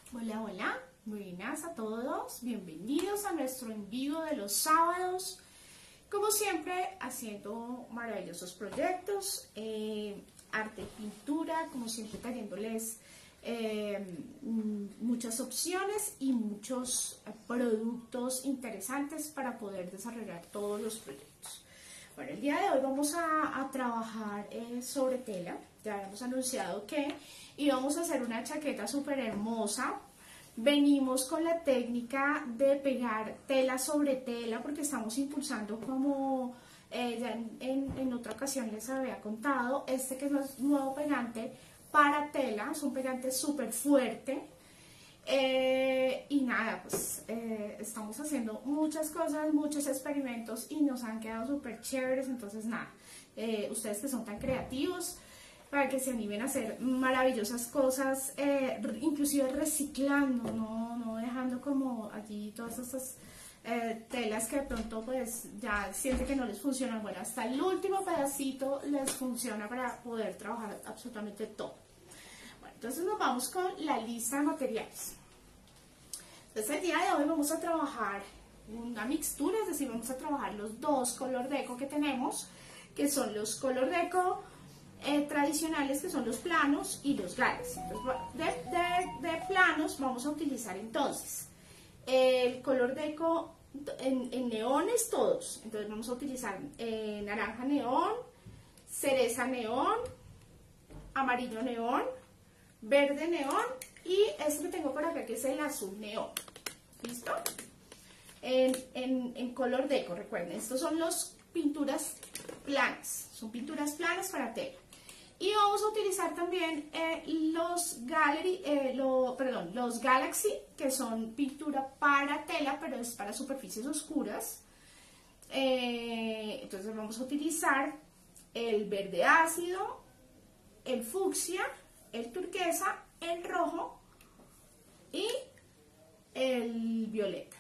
Hola, hola, buenas a todos, bienvenidos a nuestro en vivo de los sábados. Como siempre, haciendo maravillosos proyectos, arte y pintura, como siempre trayéndoles muchas opciones y muchos productos interesantes para poder desarrollar todos los proyectos. Bueno, el día de hoy vamos a trabajar sobre tela. Ya habíamos anunciado que íbamos a hacer una chaqueta súper hermosa. Venimos con la técnica de pegar tela sobre tela porque estamos impulsando, como ya en otra ocasión les había contado, que es nuevo pegante para tela. Es un pegante súper fuerte. Y nada, pues estamos haciendo muchas cosas, muchos experimentos y nos han quedado súper chéveres. Entonces nada, ustedes que son tan creativos, para que se animen a hacer maravillosas cosas, inclusive reciclando, no dejando como allí todas estas telas que de pronto pues ya sienten que no les funcionan. Bueno, hasta el último pedacito les funciona para poder trabajar absolutamente todo. Bueno, entonces nos vamos con la lista de materiales. Entonces el día de hoy vamos a trabajar una mixtura, es decir, vamos a trabajar los dos color deco que tenemos, que son los color deco tradicionales, que son los planos y los galaxy. Entonces, de planos vamos a utilizar entonces el color deco en neones todos. Entonces vamos a utilizar naranja neón, cereza neón, amarillo neón, verde neón y este que tengo por acá, que es el azul neón. ¿Listo? En color deco, recuerden, estos son las pinturas planas, son pinturas planas para tela. Y vamos a utilizar también los Galaxy, que son pintura para tela, pero es para superficies oscuras. Entonces vamos a utilizar el verde ácido, el fucsia, el turquesa, el rojo y el violeta.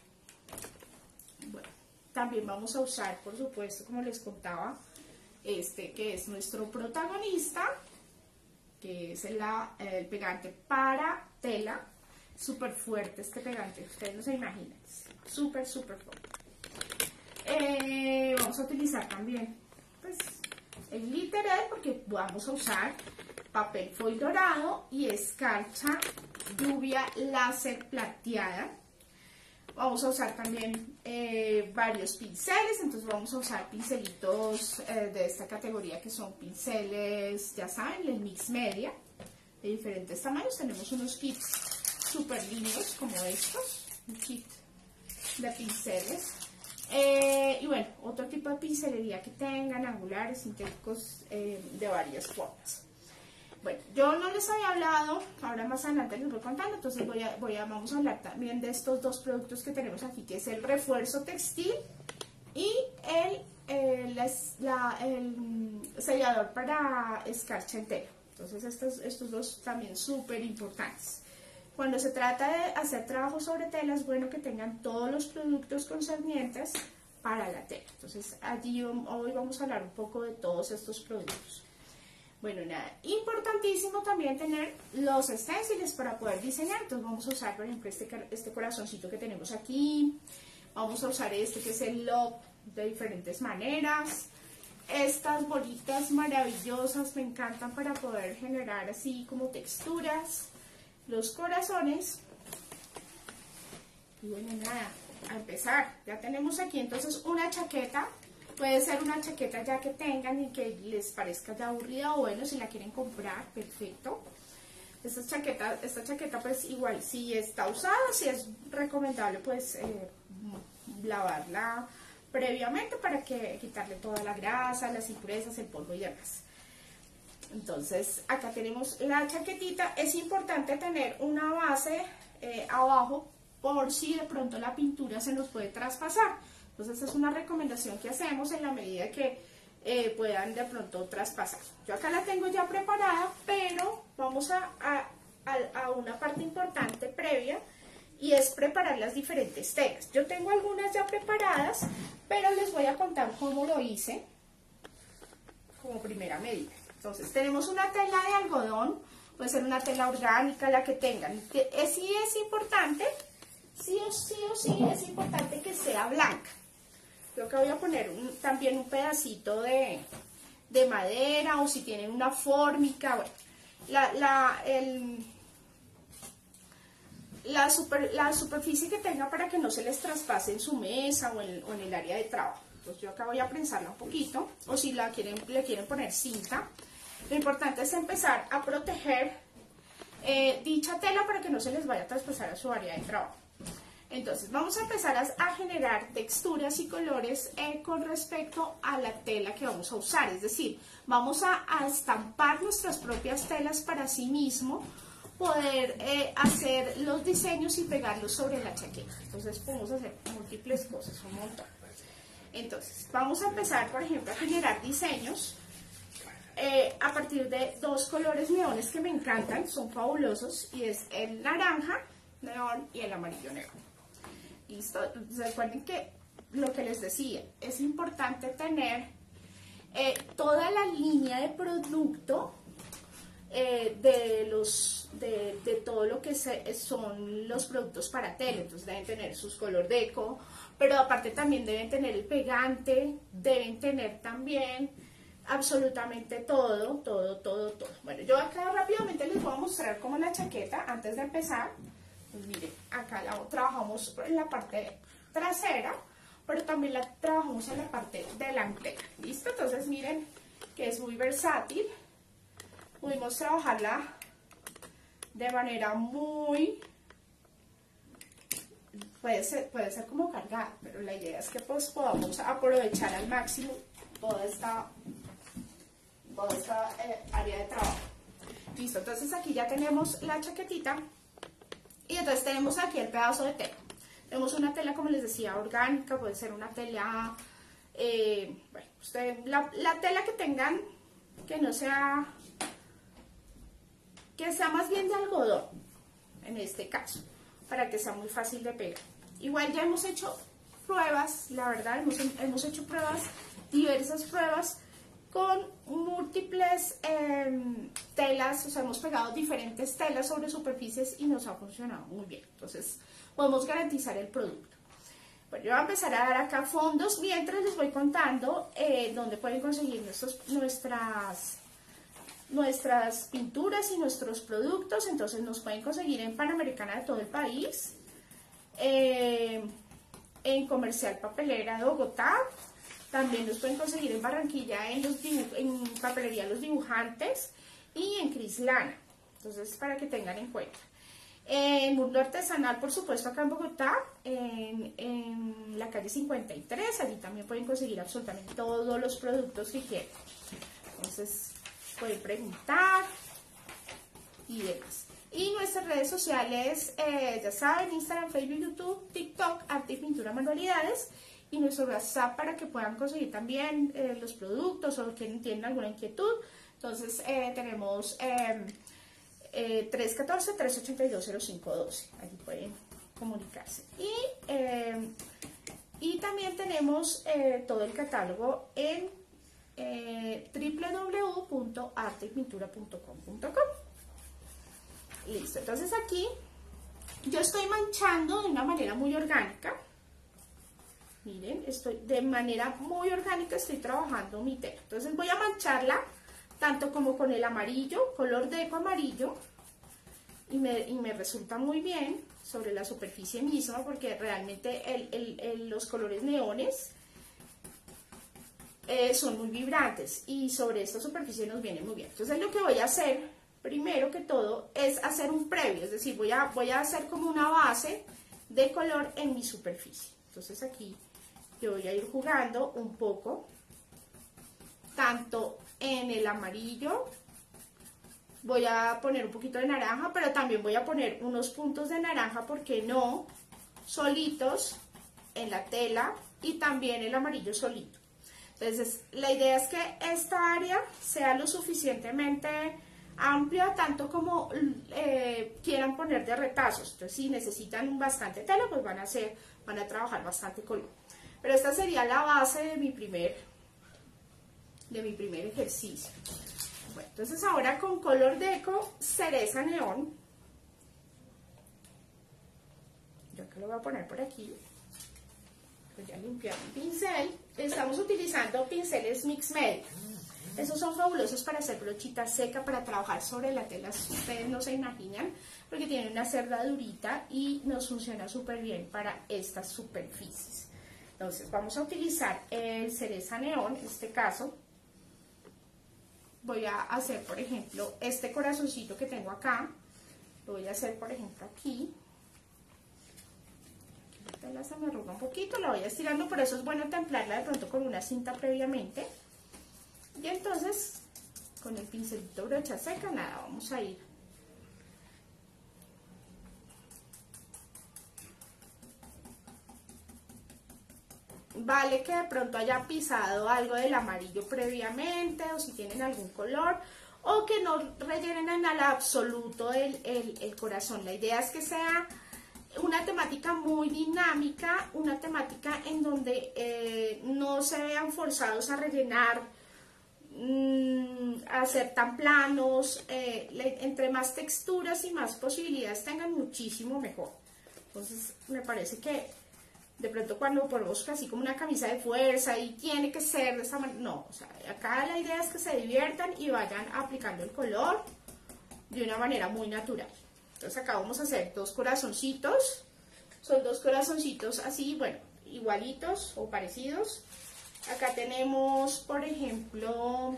Bueno, también vamos a usar, por supuesto, como les contaba, que es nuestro protagonista, que es el pegante para tela. Súper fuerte este pegante, ustedes no se imaginan, súper fuerte. Vamos a utilizar también pues el glitter, porque vamos a usar papel foil dorado y escarcha lluvia láser plateada. Vamos a usar también varios pinceles, entonces vamos a usar pincelitos de esta categoría, que son pinceles, ya saben, el mix media, de diferentes tamaños. Tenemos unos kits súper lindos como estos, un kit de pinceles. Y bueno, otro tipo de pincelería que tengan, angulares, sintéticos, de varias formas. Bueno, yo no les había hablado, ahora más adelante les voy contando, entonces vamos a hablar también de estos dos productos que tenemos aquí, que es el refuerzo textil y el sellador para escarcha en tela. Entonces estos dos también súper importantes. Cuando se trata de hacer trabajo sobre tela, es bueno que tengan todos los productos concernientes para la tela. Entonces allí hoy vamos a hablar un poco de todos estos productos. Bueno, nada, importantísimo también tener los stencils para poder diseñar. Entonces vamos a usar, por ejemplo, este corazoncito que tenemos aquí. Vamos a usar que es el love, de diferentes maneras. Estas bolitas maravillosas me encantan para poder generar así como texturas. Los corazones. Y bueno, nada, a empezar. Ya tenemos aquí entonces una chaqueta. Puede ser una chaqueta ya que tengan y que les parezca ya aburrida, o bueno, si la quieren comprar, perfecto. Esta chaqueta pues igual, si está usada, si es recomendable pues lavarla previamente para quitarle toda la grasa, las impurezas, el polvo y demás. Entonces acá tenemos la chaquetita. Es importante tener una base abajo por si de pronto la pintura se nos puede traspasar. Entonces esta es una recomendación que hacemos en la medida que puedan de pronto traspasar. Yo acá la tengo ya preparada, pero vamos a una parte importante previa, y es preparar las diferentes telas. Yo tengo algunas ya preparadas, pero les voy a contar cómo lo hice como primera medida. Entonces tenemos una tela de algodón puede ser una tela orgánica, la que tengan. Sí es importante, sí o sí es importante que sea blanca. Creo que voy a poner también un pedacito de madera, o si tienen una fórmica, bueno, la superficie que tenga para que no se les traspase en su mesa o en el área de trabajo. Entonces yo acá voy a prensarla un poquito, o si le quieren poner cinta. Lo importante es empezar a proteger dicha tela para que no se les vaya a traspasar a su área de trabajo. Entonces vamos a empezar a generar texturas y colores con respecto a la tela que vamos a usar. Es decir, vamos a estampar nuestras propias telas para sí mismo poder hacer los diseños y pegarlos sobre la chaqueta. Entonces podemos hacer múltiples cosas, un montón. Entonces vamos a empezar, por ejemplo, a generar diseños a partir de dos colores neones que me encantan, son fabulosos, y es el naranja neón y el amarillo neón. ¿Listo? Recuerden que lo que les decía, es importante tener toda la línea de producto de todo lo que son los productos para tela. Entonces deben tener sus color deco, pero aparte también deben tener el pegante, deben tener también absolutamente todo. Bueno, yo acá rápidamente les voy a mostrar cómo la chaqueta, antes de empezar. Pues miren, acá trabajamos en la parte trasera, pero también la trabajamos en la parte delantera. ¿Listo? Entonces miren que es muy versátil. Pudimos trabajarla de manera muy... Puede ser como cargada, pero la idea es que pues podamos aprovechar al máximo toda esta área de trabajo. Listo, entonces aquí ya tenemos la chaquetita. Y entonces tenemos aquí el pedazo de tela. Tenemos una tela, como les decía, orgánica, puede ser una tela, bueno, la tela que tengan, que no sea, que sea más bien de algodón, en este caso, para que sea muy fácil de pegar. Igual ya hemos hecho pruebas, la verdad, hemos hecho pruebas, diversas pruebas, con múltiples telas, o sea, hemos pegado diferentes telas sobre superficies y nos ha funcionado muy bien. Entonces, podemos garantizar el producto. Bueno, yo voy a empezar a dar acá fondos mientras les voy contando dónde pueden conseguir nuestras pinturas y nuestros productos. Entonces, nos pueden conseguir en Panamericana de todo el país, en Comercial Papelera de Bogotá. También los pueden conseguir en Barranquilla, en Papelería Los Dibujantes y en Crislana. Entonces, para que tengan en cuenta. En Mundo Artesanal, por supuesto, acá en Bogotá, en la calle 53, allí también pueden conseguir absolutamente todos los productos que quieran. Entonces, pueden preguntar y demás. Y nuestras redes sociales, ya saben, Instagram, Facebook, YouTube, TikTok, Arte y Pintura Manualidades. Y nuestro WhatsApp para que puedan conseguir también los productos o que tienen alguna inquietud. Entonces tenemos 314-382-0512. Allí pueden comunicarse. Y también tenemos todo el catálogo en www.arteypintura.com.co. Listo. Entonces aquí yo estoy manchando de una manera muy orgánica. Miren, de manera muy orgánica estoy trabajando mi tela. Entonces voy a mancharla tanto como con el amarillo, color deco amarillo, y me resulta muy bien sobre la superficie misma, porque realmente los colores neones son muy vibrantes y sobre esta superficie nos viene muy bien. Entonces lo que voy a hacer, primero que todo, es hacer un previo, es decir, voy a hacer como una base de color en mi superficie. Entonces aquí yo voy a ir jugando un poco, tanto en el amarillo, voy a poner un poquito de naranja, pero también voy a poner unos puntos de naranja, ¿por qué no?, solitos en la tela, y también el amarillo solito. Entonces, la idea es que esta área sea lo suficientemente amplia, tanto como quieran poner de retazos. Entonces, si necesitan bastante tela, pues van a trabajar bastante color. Pero esta sería la base de mi primer ejercicio. Bueno, entonces ahora con Color Deco Cereza Neón, yo acá lo voy a poner por aquí, voy a limpiar mi pincel. Estamos utilizando pinceles Mix Media. Esos son fabulosos para hacer brochita seca, para trabajar sobre la tela, ustedes no se imaginan, porque tienen una cerda durita y nos funciona súper bien para estas superficies. Entonces vamos a utilizar el Cereza Neón, en este caso. Voy a hacer, por ejemplo, este corazoncito que tengo acá, lo voy a hacer, por ejemplo, aquí. La tela se me arruga un poquito, la voy estirando, por eso es bueno templarla de pronto con una cinta previamente. Y entonces, con el pincelito brocha seca, nada, vamos a ir vale que de pronto haya pisado algo del amarillo previamente, o si tienen algún color, o que no rellenen en el absoluto el corazón. La idea es que sea una temática muy dinámica, una temática en donde no se vean forzados a rellenar, a ser tan planos. Entre más texturas y más posibilidades tengan, muchísimo mejor. Entonces me parece que de pronto cuando ponemos así como una camisa de fuerza y tiene que ser de esa manera, no, o sea, acá la idea es que se diviertan y vayan aplicando el color de una manera muy natural. Entonces acá vamos a hacer dos corazoncitos, son dos corazoncitos así, bueno, igualitos o parecidos. Acá tenemos, por ejemplo,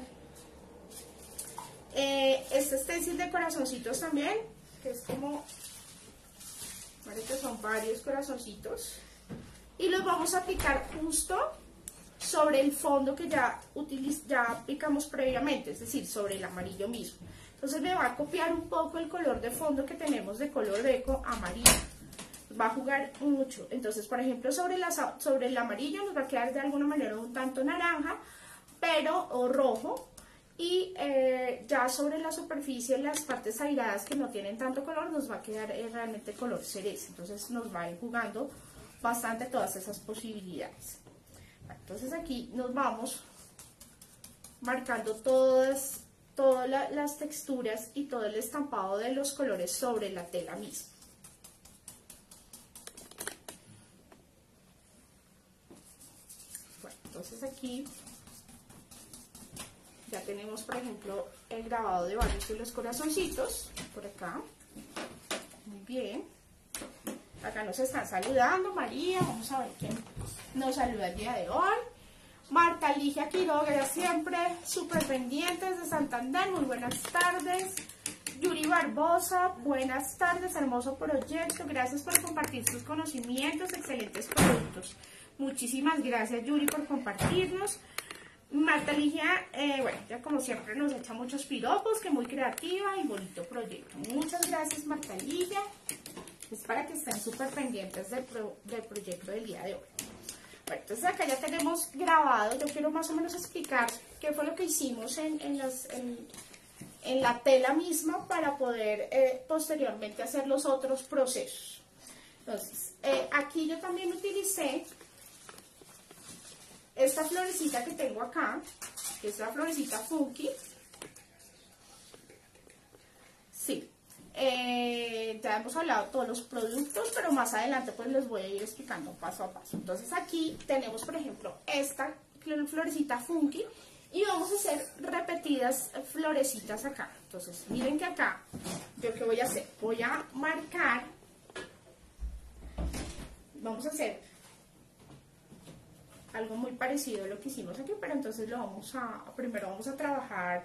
este stencil de corazoncitos también, que es como, parece que son varios corazoncitos. Y los vamos a aplicar justo sobre el fondo que ya aplicamos previamente, es decir, sobre el amarillo mismo. Entonces me va a copiar un poco el color de fondo que tenemos de Color Deco amarillo. Va a jugar mucho. Entonces, por ejemplo, sobre el amarillo nos va a quedar de alguna manera un tanto naranja, o rojo. Y ya sobre la superficie, las partes airadas que no tienen tanto color, nos va a quedar realmente color cereza. Entonces nos va a ir jugando bastante todas esas posibilidades. Entonces aquí nos vamos marcando todas las texturas y todo el estampado de los colores sobre la tela misma. Bueno, entonces aquí ya tenemos, por ejemplo, el grabado de varios de los corazoncitos por acá. Muy bien. Acá nos están saludando, María, vamos a ver quién nos saluda el día de hoy. Marta Ligia Quiroga, siempre súper pendientes de Santander, muy buenas tardes. Yuri Barbosa, buenas tardes, hermoso proyecto, gracias por compartir sus conocimientos, excelentes productos. Muchísimas gracias, Yuri, por compartirnos. Marta Ligia, bueno, ya como siempre nos echa muchos piropos, que muy creativa y bonito proyecto. Muchas gracias, Marta Ligia. Es para que estén súper pendientes del proyecto del día de hoy. Bueno, entonces acá ya tenemos grabado. Yo quiero más o menos explicar qué fue lo que hicimos en la tela misma para poder posteriormente hacer los otros procesos. Entonces, aquí yo también utilicé esta florecita que tengo acá, que es la florecita Funky. Sí. Ya hemos hablado de todos los productos, pero más adelante pues les voy a ir explicando paso a paso. Entonces aquí tenemos, por ejemplo, esta florecita Funky y vamos a hacer repetidas florecitas acá. Entonces miren que acá, ¿yo qué voy a hacer? Voy a marcar, vamos a hacer algo muy parecido a lo que hicimos aquí, pero entonces primero vamos a trabajar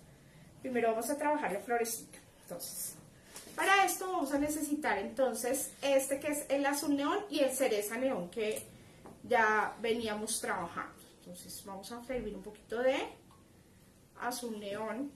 la florecita. Entonces, para esto vamos a necesitar entonces este que es el azul neón y el cereza neón que ya veníamos trabajando. Entonces vamos a servir un poquito de azul neón.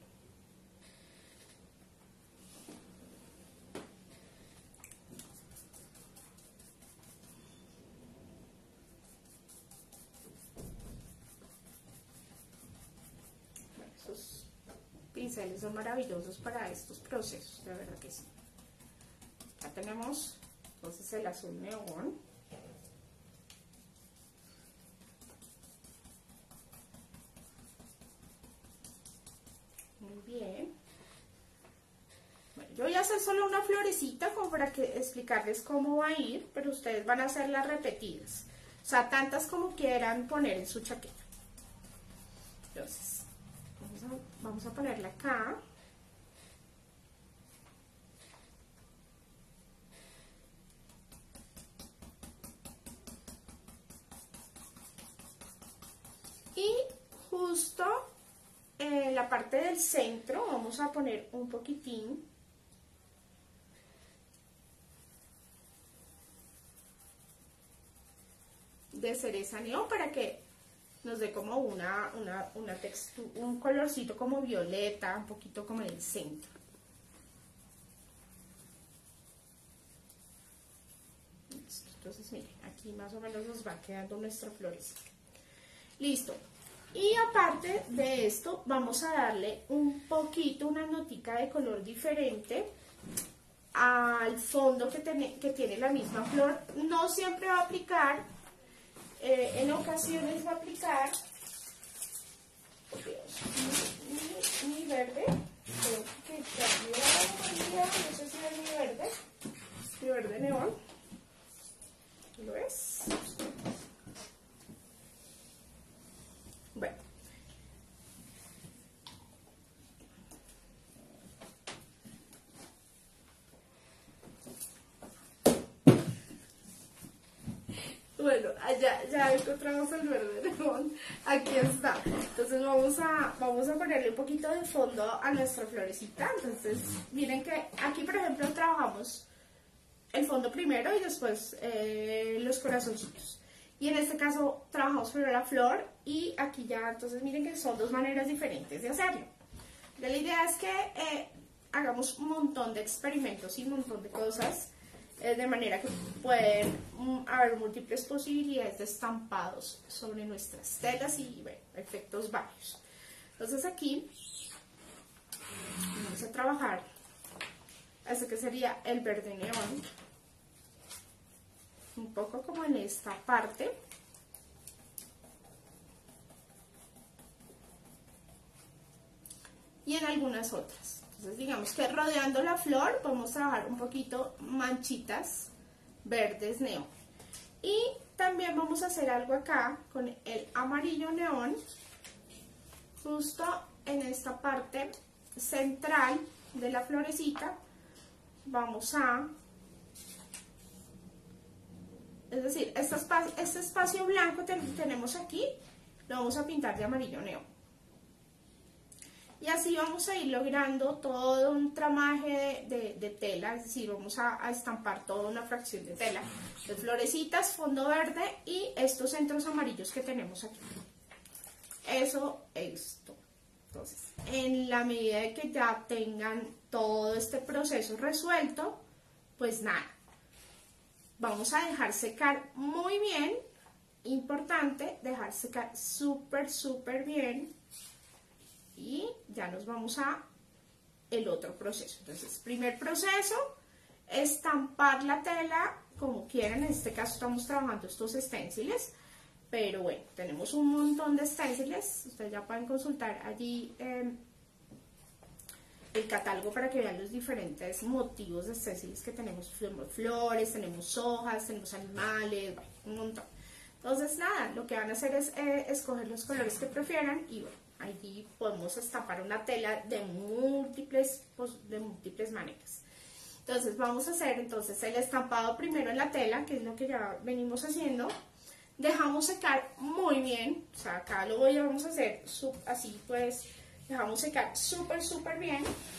Bueno, esos pinceles son maravillosos para estos procesos, de verdad que sí. Ya tenemos entonces el azul neón. bien. Bueno, yo voy a hacer solo una florecita como para explicarles cómo va a ir, pero ustedes van a hacer las repetidas. O sea, tantas como quieran poner en su chaqueta. Entonces, vamos a ponerla acá. Y justo en la parte del centro vamos a poner un poquitín de cereza neón para que nos dé como una textura, un colorcito como violeta, un poquito como en el centro. Entonces miren, aquí más o menos nos va quedando nuestra florecita. Listo. Y aparte de esto, vamos a darle un poquito, una notica de color diferente al fondo que tiene la misma flor. No siempre va a aplicar, en ocasiones va a aplicar mi verde. Creo que no sé si es mi verde neón. ¿Lo ves? Bueno. Bueno, ya encontramos el verde neón. Aquí está. Entonces vamos a ponerle un poquito de fondo a nuestra florecita. Entonces, miren que aquí, por ejemplo, trabajamos el fondo primero y después los corazoncitos. Y en este caso trabajamos primero la flor y aquí ya, entonces miren que son dos maneras diferentes de hacerlo. La idea es que hagamos un montón de experimentos y un montón de cosas, de manera que pueden haber múltiples posibilidades de estampados sobre nuestras telas y bueno, efectos varios. Entonces aquí vamos a trabajar este que sería el verde neón, un poco como en esta parte. Y en algunas otras. Entonces digamos que rodeando la flor vamos a trabajar un poquito manchitas verdes neón. Y también vamos a hacer algo acá con el amarillo neón, justo en esta parte central de la florecita. Vamos a, es decir, este espacio blanco que tenemos aquí, lo vamos a pintar de amarillo neón. Y así vamos a ir logrando todo un tramaje de tela, es decir, vamos a estampar toda una fracción de tela, de florecitas, fondo verde y estos centros amarillos que tenemos aquí. Esto. Entonces, en la medida de que ya tengan todo este proceso resuelto, pues nada, vamos a dejar secar muy bien, importante, dejar secar súper bien. Y ya nos vamos a el otro proceso. Entonces, primer proceso, estampar la tela como quieran. En este caso estamos trabajando estos stenciles, pero bueno, tenemos un montón de stenciles. Ustedes ya pueden consultar allí el catálogo para que vean los diferentes motivos de stenciles que tenemos. Flores, tenemos hojas, tenemos animales, bueno, un montón. Entonces nada, lo que van a hacer es escoger los colores que prefieran y bueno, allí podemos estampar una tela de múltiples maneras. Entonces vamos a hacer el estampado primero en la tela, que es lo que ya venimos haciendo. Dejamos secar muy bien, o sea, acá vamos a hacer así, pues dejamos secar súper bien.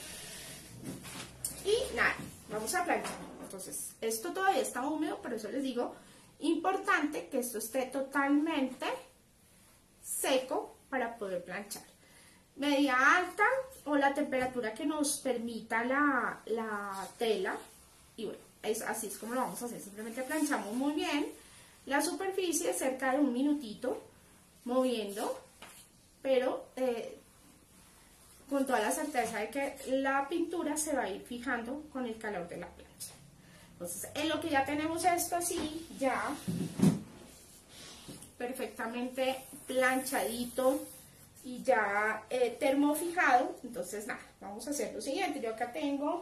Y nada, vamos a planchar. Entonces esto todavía está húmedo, por eso les digo, importante que esto esté totalmente seco para poder planchar. Media alta o la temperatura que nos permita la tela. Y bueno, así es como lo vamos a hacer. Simplemente planchamos muy bien la superficie cerca de un minutito, moviendo, pero con toda la certeza de que la pintura se va a ir fijando con el calor de la plancha. Entonces, en lo que ya tenemos esto así, ya perfectamente planchadito, y ya termofijado. Entonces nada, vamos a hacer lo siguiente. Yo acá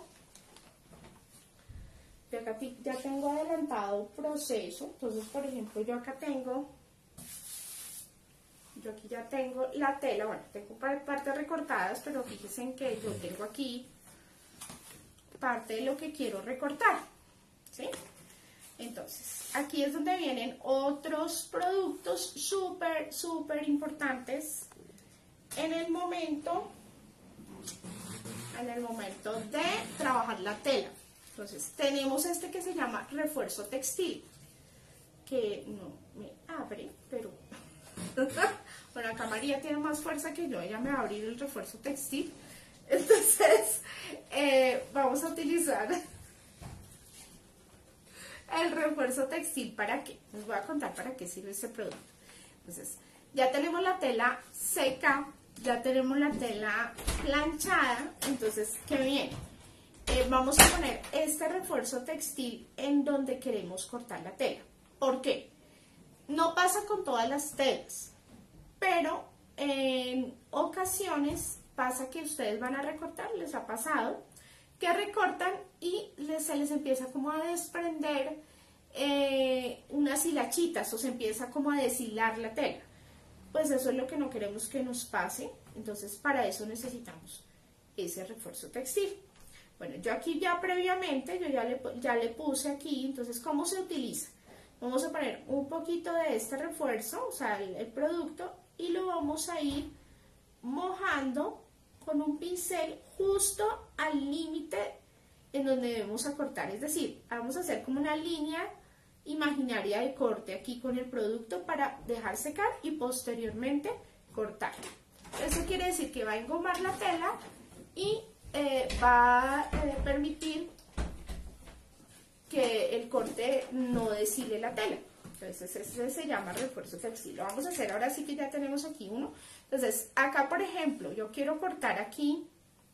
ya tengo adelantado proceso. Entonces, por ejemplo, yo aquí ya tengo la tela. Bueno, tengo partes recortadas, pero fíjense en que yo tengo aquí parte de lo que quiero recortar, ¿sí? Entonces, aquí es donde vienen otros productos súper importantes en el momento de trabajar la tela. Entonces, tenemos este que se llama refuerzo textil, que no me abre, pero bueno, acá María tiene más fuerza que yo, ella me va a abrir el refuerzo textil. Entonces, vamos a utilizar el refuerzo textil. ¿Para qué? Les voy a contar para qué sirve este producto. Entonces, ya tenemos la tela seca, ya tenemos la tela planchada. Entonces, ¿qué viene? Vamos a poner este refuerzo textil en donde queremos cortar la tela. ¿Por qué? No pasa con todas las telas, pero en ocasiones pasa que ustedes van a recortar, les ha pasado, que recortan y se les empieza como a desprender unas hilachitas o se empieza como a deshilar la tela. Pues eso es lo que no queremos que nos pase. Entonces, para eso necesitamos ese refuerzo textil. Bueno, yo aquí ya previamente, yo ya le puse aquí. Entonces, ¿cómo se utiliza? Vamos a poner un poquito de este refuerzo, o sea, el producto, y lo vamos a ir mojando con un pincel justo al límite en donde debemos acortar. Es decir, vamos a hacer como una línea imaginaria de corte aquí con el producto para dejar secar y posteriormente cortar. Eso quiere decir que va a engomar la tela y va a permitir que el corte no deshile la tela. Entonces ese se llama refuerzo textil. Lo vamos a hacer ahora sí que ya tenemos aquí uno. Entonces acá, por ejemplo, yo quiero cortar aquí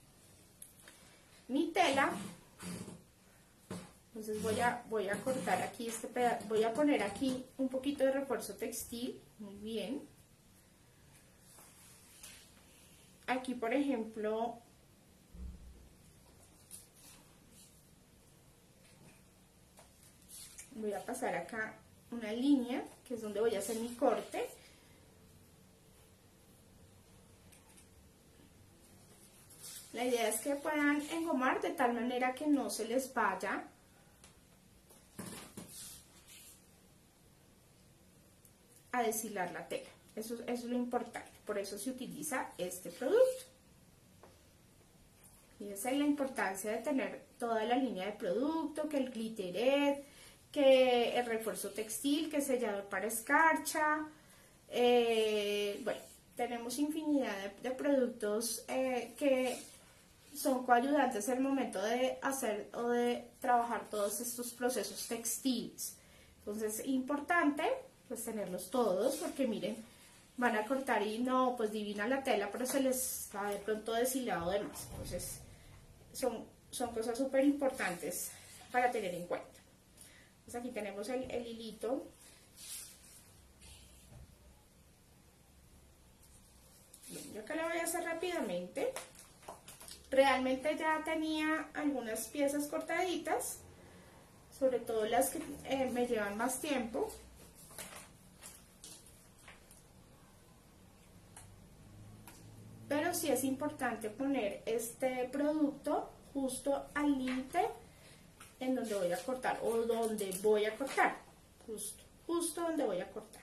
mi tela. Entonces voy a cortar aquí este pedazo, voy a poner aquí un poquito de refuerzo textil. Muy bien. Aquí, por ejemplo, voy a pasar acá una línea, que es donde voy a hacer mi corte. La idea es que puedan engomar de tal manera que no se les vaya a deshilar la tela. Eso es lo importante, por eso se utiliza este producto. Y esa es la importancia de tener toda la línea de producto, que el glitteret, que el refuerzo textil, que el sellador para escarcha. Bueno, tenemos infinidad de productos que son coayudantes en el momento de hacer o de trabajar todos estos procesos textiles. Entonces es importante pues tenerlos todos, porque miren, van a cortar y no, pues divina la tela, pero se les va de pronto deshilado de más. Entonces son cosas súper importantes para tener en cuenta. Entonces aquí tenemos el hilito. Bien, yo acá lo voy a hacer rápidamente. Realmente ya tenía algunas piezas cortaditas, sobre todo las que me llevan más tiempo. Pero sí es importante poner este producto justo al límite en donde voy a cortar, o donde voy a cortar, justo donde voy a cortar.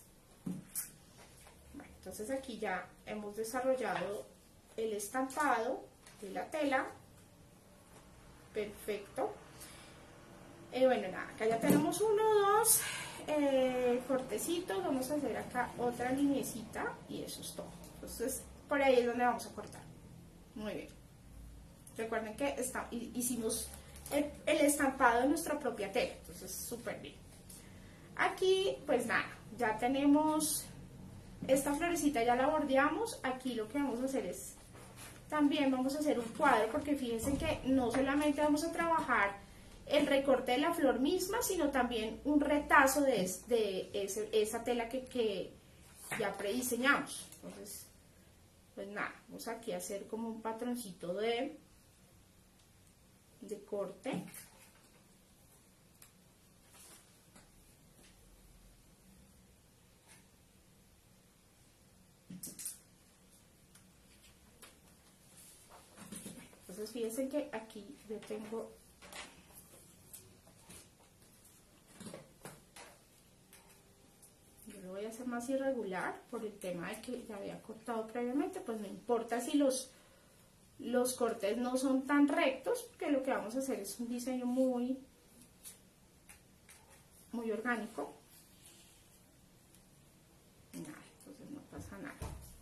Bueno, entonces aquí ya hemos desarrollado el estampado de la tela. Perfecto. Bueno, nada, acá ya tenemos uno, dos cortecitos. Vamos a hacer acá otra linecita y eso es todo. Entonces por ahí es donde vamos a cortar. Muy bien. Recuerden que hicimos el estampado de nuestra propia tela, entonces súper bien. Aquí pues nada, ya tenemos esta florecita, ya la bordeamos. Aquí lo que vamos a hacer es, también vamos a hacer un cuadro, porque fíjense que no solamente vamos a trabajar el recorte de la flor misma, sino también un retazo de esa tela que ya prediseñamos. Entonces pues nada, vamos aquí a hacer como un patroncito de corte. Entonces fíjense que aquí yo tengo lo voy a hacer más irregular por el tema de que ya había cortado previamente, pues no importa si los cortes no son tan rectos, porque lo que vamos a hacer es un diseño muy orgánico. Nada, entonces no pasa nada.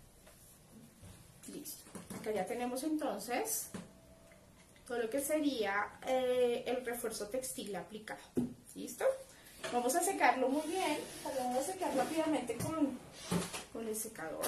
Listo. Acá ya tenemos entonces todo lo que sería el refuerzo textil aplicado. ¿Listo? Vamos a secarlo muy bien. Vamos a secar rápidamente con el secador.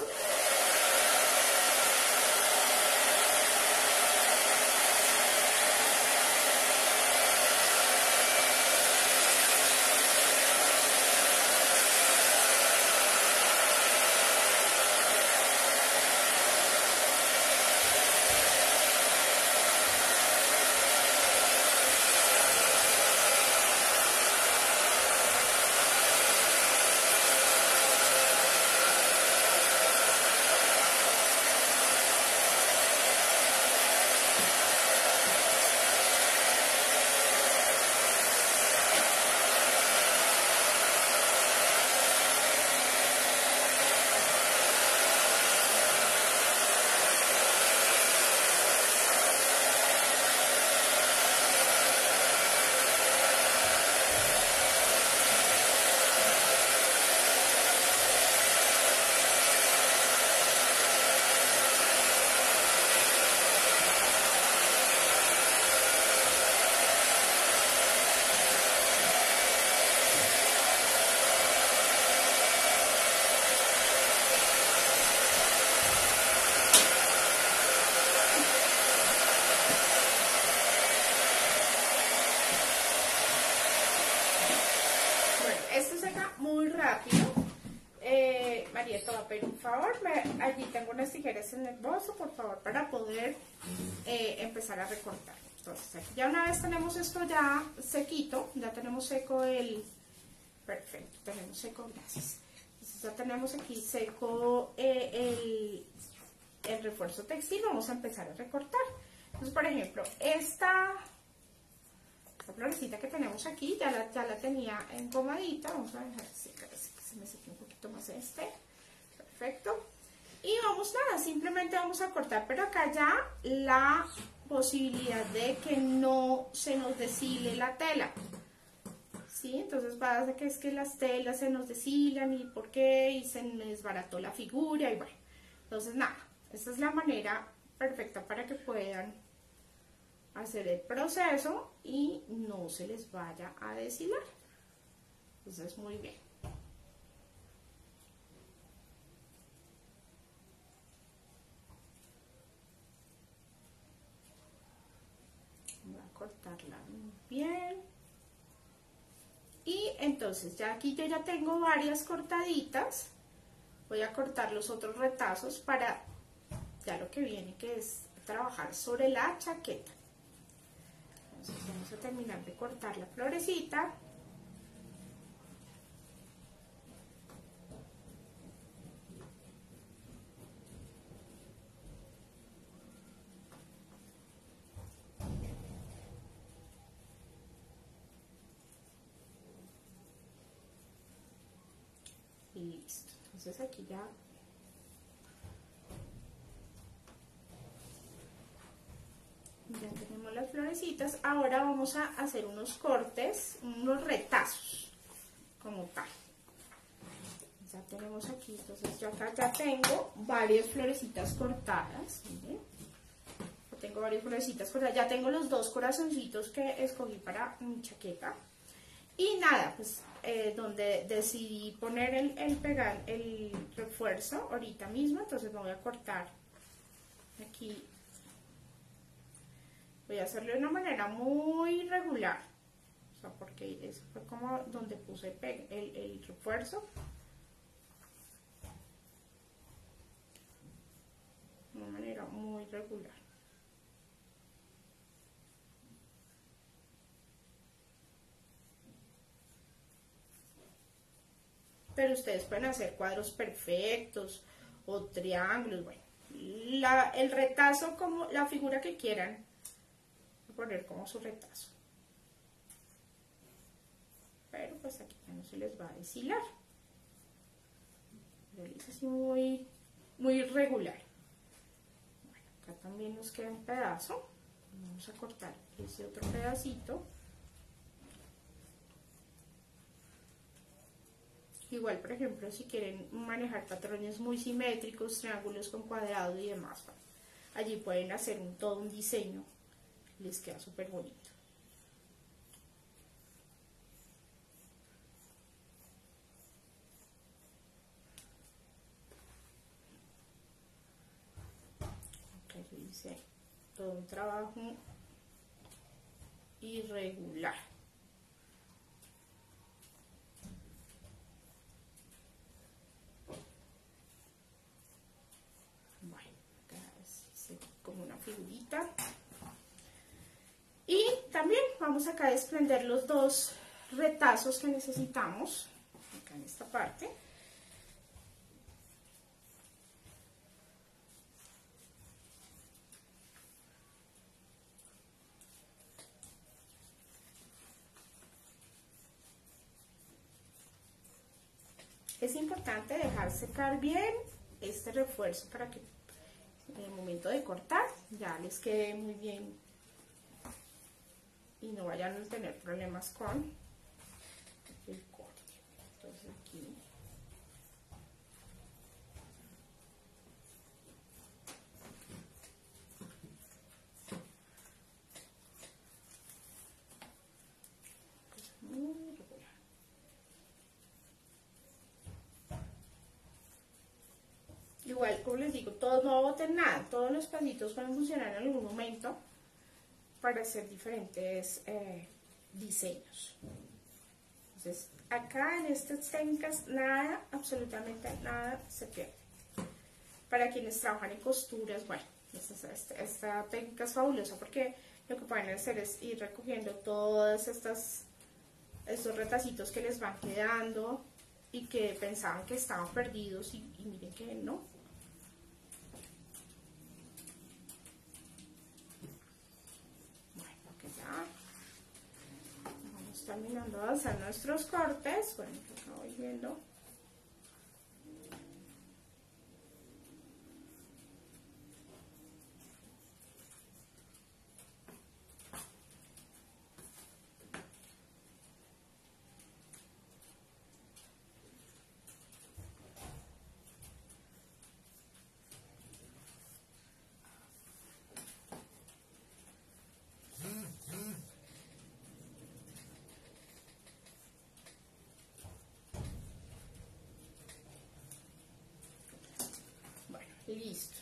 María, te voy a pedir un favor, allí tengo unas tijeras en el bolso, por favor, para poder empezar a recortar. Entonces, aquí ya una vez tenemos esto ya sequito, ya tenemos seco perfecto, tenemos seco, gracias. Entonces ya tenemos aquí seco el refuerzo textil, vamos a empezar a recortar. Entonces, por ejemplo, esta florecita que tenemos aquí, ya la tenía engomadita, vamos a dejar secar, que se me seque un poquito más perfecto, y vamos nada, simplemente vamos a cortar, pero acá ya la posibilidad de que no se nos deshile la tela, ¿sí? Entonces pasa que es que las telas se nos deshilan y por qué, y se me desbarató la figura, y bueno, entonces nada, esta es la manera perfecta para que puedan hacer el proceso y no se les vaya a deshilar. Entonces, muy bien. Voy a cortarla muy bien. Y entonces, ya aquí yo ya tengo varias cortaditas. Voy a cortar los otros retazos para ya lo que viene, que es trabajar sobre la chaqueta. Entonces vamos a terminar de cortar la florecita. Y listo. Entonces aquí ya tenemos las florecitas. Ahora vamos a hacer unos cortes, unos retazos como tal. Ya tenemos aquí, entonces yo acá ya tengo varias florecitas cortadas, ¿sí? Tengo varias florecitas cortadas, ya tengo los dos corazoncitos que escogí para mi chaqueta. Y nada, pues donde decidí poner el refuerzo ahorita mismo, entonces me voy a cortar aquí. Voy a hacerlo de una manera muy regular, o sea, porque eso fue como donde puse el refuerzo. muy regular. Pero ustedes pueden hacer cuadros perfectos o triángulos, bueno, el retazo como la figura que quieran, voy a poner como su retazo. Pero pues aquí ya no se les va a deshilar. Es así muy regular. Bueno, acá también nos queda un pedazo. Vamos a cortar ese otro pedacito. Igual, por ejemplo, si quieren manejar patrones muy simétricos, triángulos con cuadrado y demás, allí pueden hacer todo un diseño. Les queda súper bonito. Acá yo hice todo un trabajo irregular. Como una figurita. Y también vamos acá a desprender los dos retazos que necesitamos acá en esta parte. Es importante dejar secar bien este refuerzo para que en el momento de cortar ya les quede muy bien y no vayan a tener problemas con el corte. Entonces aquí muy regular. Igual, como les digo, todos no boten nada, todos los pasitos pueden funcionar en algún momento para hacer diferentes diseños. Entonces, acá en estas técnicas nada, absolutamente nada se pierde. Para quienes trabajan en costuras, bueno, esta técnica es fabulosa porque lo que pueden hacer es ir recogiendo todos estos retacitos que les van quedando y que pensaban que estaban perdidos y miren que no. Terminando de hacer nuestros cortes, bueno, acá voy viendo. Listo.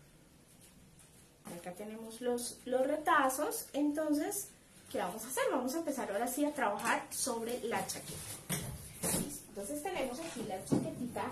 Acá tenemos los retazos. Entonces, ¿qué vamos a hacer? Vamos a empezar ahora sí a trabajar sobre la chaqueta. Listo. Entonces tenemos aquí la chaquetita.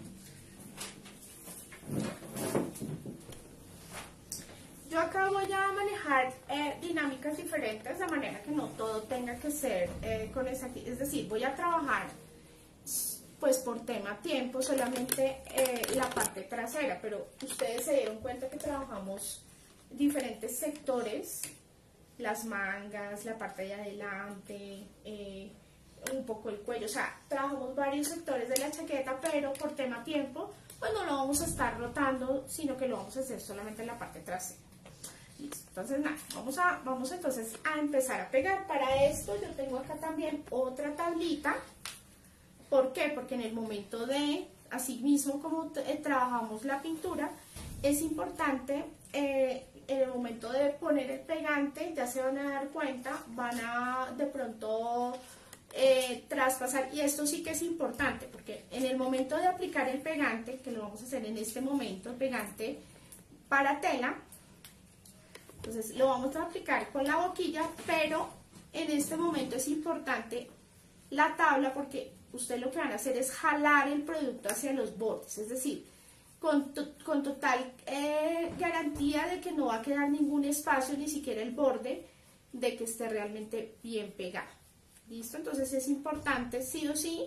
Yo acá voy a manejar dinámicas diferentes de manera que no todo tenga que ser con exactitud. Es decir, voy a trabajar pues por tema tiempo solamente la parte trasera, pero ustedes se dieron cuenta que trabajamos diferentes sectores, las mangas, la parte de adelante, un poco el cuello, o sea, trabajamos varios sectores de la chaqueta, pero por tema tiempo pues no lo vamos a estar rotando, sino que lo vamos a hacer solamente en la parte trasera. Listo. Entonces nada, vamos entonces a empezar a pegar. Para esto yo tengo acá también otra tablita. ¿Por qué? Porque en el momento de, así mismo como trabajamos la pintura, es importante en el momento de poner el pegante, ya se van a dar cuenta, van a de pronto traspasar, y esto sí que es importante, porque en el momento de aplicar el pegante, que lo vamos a hacer en este momento, el pegante para tela, entonces lo vamos a aplicar con la boquilla, pero en este momento es importante la tabla porque usted lo que van a hacer es jalar el producto hacia los bordes, es decir, con total garantía de que no va a quedar ningún espacio, ni siquiera el borde, de que esté realmente bien pegado. ¿Listo? Entonces es importante sí o sí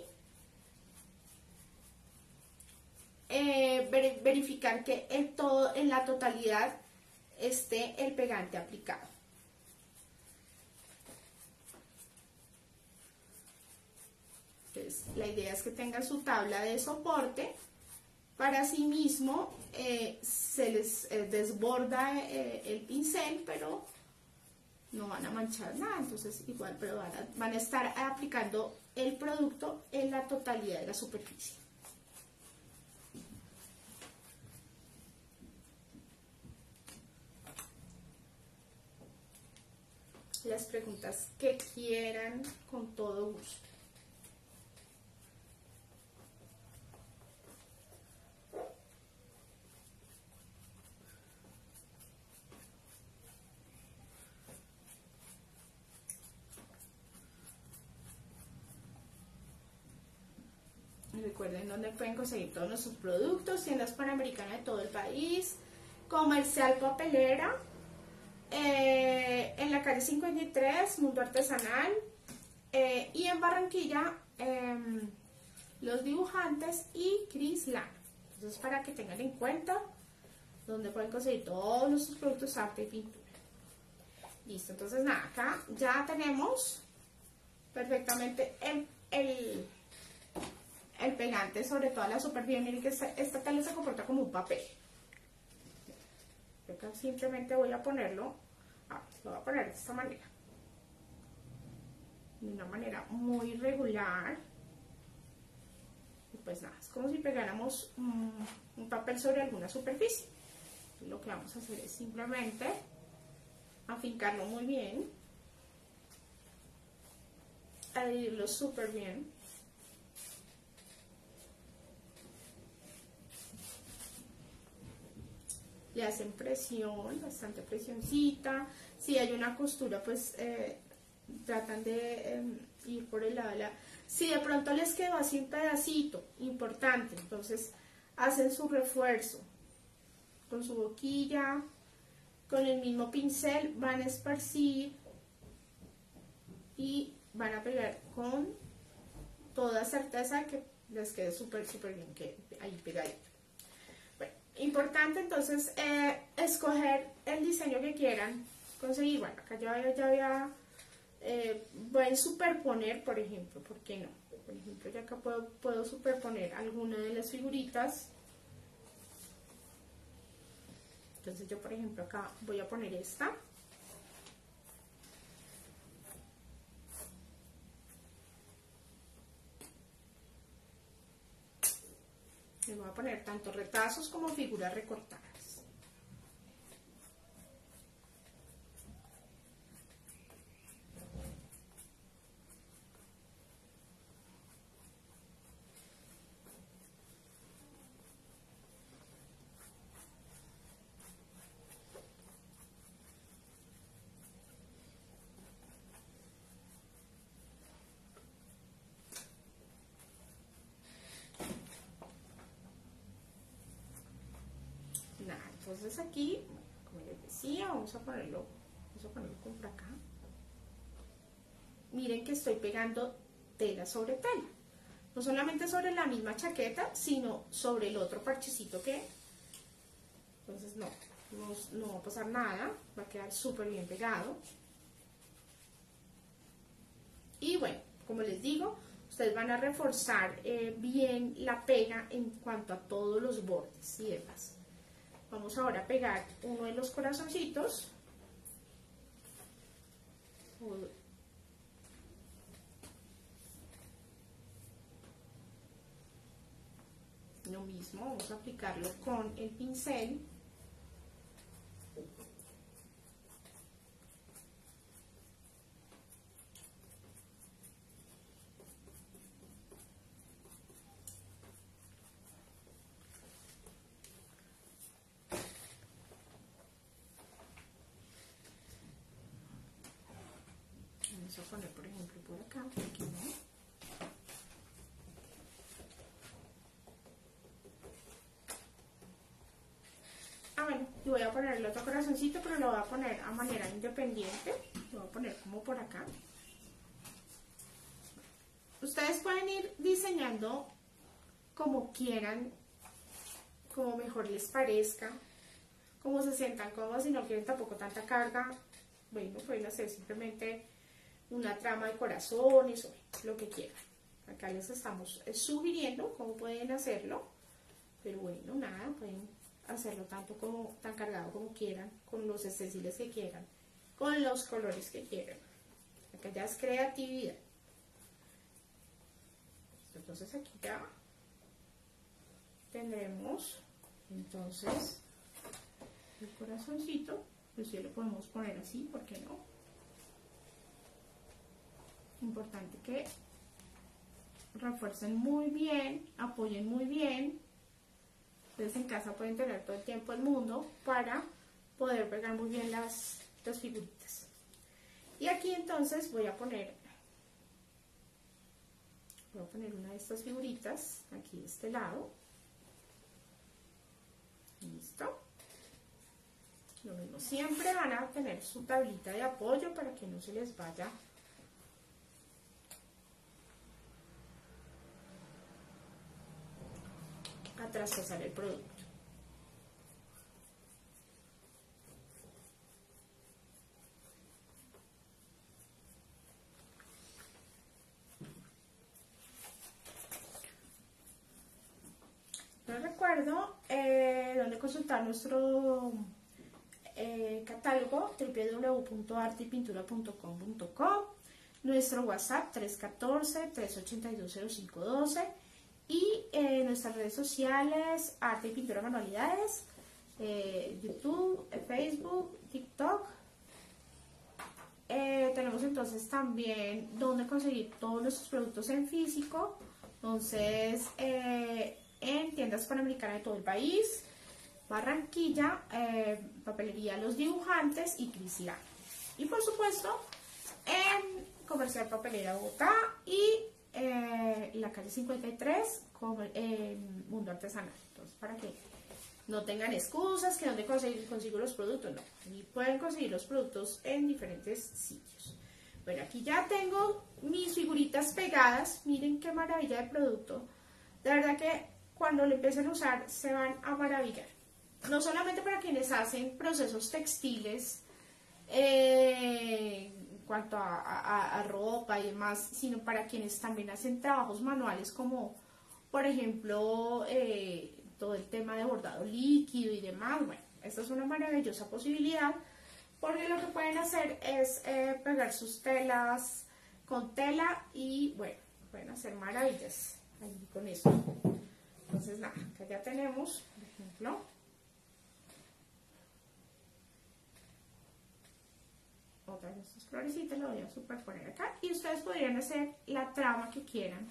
verificar que en la totalidad esté el pegante aplicado. Entonces, la idea es que tengan su tabla de soporte, para sí mismo se les desborda el pincel, pero no van a manchar nada, entonces igual, pero van a estar aplicando el producto en la totalidad de la superficie. Las preguntas que quieran, con todo gusto. Recuerden dónde pueden conseguir todos nuestros productos: tiendas panamericanas de todo el país, Comercial Papelera, en la calle 53, Mundo Artesanal, y en Barranquilla, Los Dibujantes y Cris Lana. Entonces, para que tengan en cuenta donde pueden conseguir todos nuestros productos, arte y pintura. Listo, entonces nada, acá ya tenemos perfectamente el pegante sobre toda la superficie. Miren que esta tela se comporta como un papel. Yo acá simplemente voy a ponerlo, lo voy a poner de esta manera, de una manera muy regular. Y pues nada, es como si pegáramos un papel sobre alguna superficie. Lo que vamos a hacer es simplemente afincarlo muy bien, adherirlo súper bien. Le hacen presión, bastante presioncita. Si hay una costura, pues tratan de ir por el lado de la... Si de pronto les quedó así un pedacito importante, entonces hacen su refuerzo con su boquilla, con el mismo pincel van a esparcir y van a pegar con toda certeza que les quede súper bien que ahí pegadito. Bueno, importante entonces escoger el diseño que quieran conseguir. Bueno, acá ya voy a superponer, por ejemplo, ¿por qué no? Por ejemplo, ya acá puedo superponer alguna de las figuritas. Entonces yo, por ejemplo, acá voy a poner esta. Le voy a poner tanto retazos como figuras recortadas. Entonces aquí, como les decía, vamos a ponerlo por acá. Miren que estoy pegando tela sobre tela. No solamente sobre la misma chaqueta, sino sobre el otro parchecito que... Entonces no va a pasar nada, va a quedar súper bien pegado. Y bueno, como les digo, ustedes van a reforzar bien la pega en cuanto a todos los bordes y demás. Vamos ahora a pegar uno de los corazoncitos. Lo mismo, vamos a aplicarlo con el pincel. Vamos a poner, por ejemplo, por acá, aquí no. voy a poner el otro corazoncito, pero lo voy a poner a manera independiente. Lo voy a poner como por acá. Ustedes pueden ir diseñando como quieran, como mejor les parezca, como se sientan cómodos, si no quieren tampoco tanta carga. Bueno, pueden hacer simplemente una trama de corazones o lo que quieran. Acá les estamos sugiriendo cómo pueden hacerlo, pero bueno, nada, pueden hacerlo tanto como tan cargado como quieran, con los stenciles que quieran, con los colores que quieran. Acá ya es creatividad. Entonces aquí ya tendremos entonces el corazoncito, pues ya lo podemos poner así, ¿por qué no? Importante que refuercen muy bien, apoyen muy bien. Ustedes en casa pueden tener todo el tiempo el mundo para poder pegar muy bien las figuritas. Y aquí entonces voy a poner una de estas figuritas aquí de este lado. Listo. Lo mismo, siempre van a tener su tablita de apoyo para que no se les vaya a traspasar el producto. Les recuerdo donde consultar nuestro catálogo www.arteypintura.com.co, nuestro WhatsApp 314-382-0512 y nuestras redes sociales Arte y Pintura Manualidades, YouTube, Facebook, TikTok. Tenemos entonces también donde conseguir todos nuestros productos en físico, entonces en tiendas panamericanas de todo el país, Barranquilla, Papelería Los Dibujantes y Crislán. Y por supuesto en Comercial Papelera Bogotá y la calle 53 como Mundo Artesanal. Entonces, para que no tengan excusas, que dónde consigo los productos, no. Y pueden conseguir los productos en diferentes sitios. Bueno, aquí ya tengo mis figuritas pegadas. Miren qué maravilla de producto. De verdad que cuando lo empiecen a usar se van a maravillar. No solamente para quienes hacen procesos textiles, en cuanto a ropa y demás, sino para quienes también hacen trabajos manuales como, por ejemplo, todo el tema de bordado líquido y demás. Bueno, esta es una maravillosa posibilidad porque lo que pueden hacer es pegar sus telas con tela y, bueno, pueden hacer maravillas ahí con eso. Entonces, nada, acá ya tenemos, por ejemplo, otra de estas florecitas, la voy a superponer acá y ustedes podrían hacer la trama que quieran